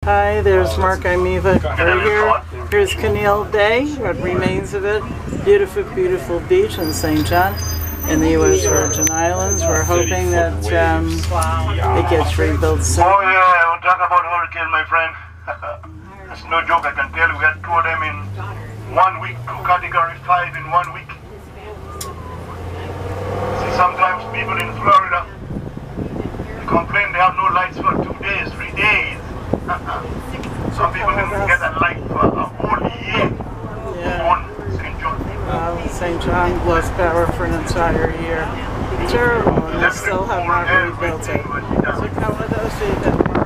Hi, there's Mark Imiva right here. Here's Caneel Bay, what remains of it. Beautiful, beautiful beach in St. John in the U.S. Virgin Islands. We're hoping that it gets rebuilt soon. Oh yeah, we'll talk about hurricane, my friend. That's no joke, I can tell you. We had 2 of them in 1 week, 2 category 5 in 1 week. See, sometimes people in Florida, they complain they have no lights for 2 days, 3 days. Some people didn't get a light for a whole year. Yeah. St. John. St. John lost power for an entire year. Terrible, and they still have not rebuilt it. So come with us,